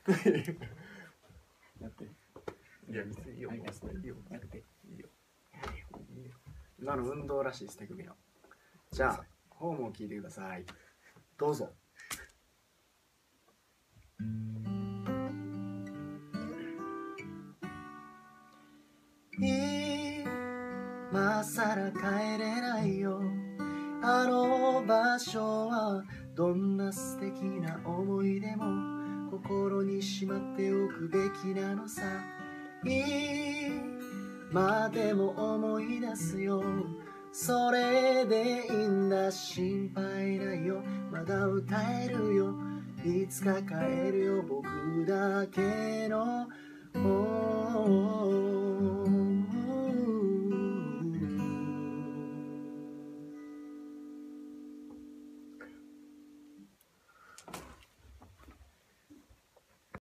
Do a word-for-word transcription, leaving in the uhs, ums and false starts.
やって。 いや、別にいいよ。 はい、やって。 いいよ。 やって。 いいよ。いいよ。 今の運動らしいです、手首の。じゃあ、ホームを聞いてください。どうぞ。今さら帰れないよ、あの場所は。どんな素敵な思い出も心にしまっておくべきなのさ。今でも思い出すよ、それでいいんだ、心配ないよ、まだ歌えるよ、いつか帰るよ、僕だけの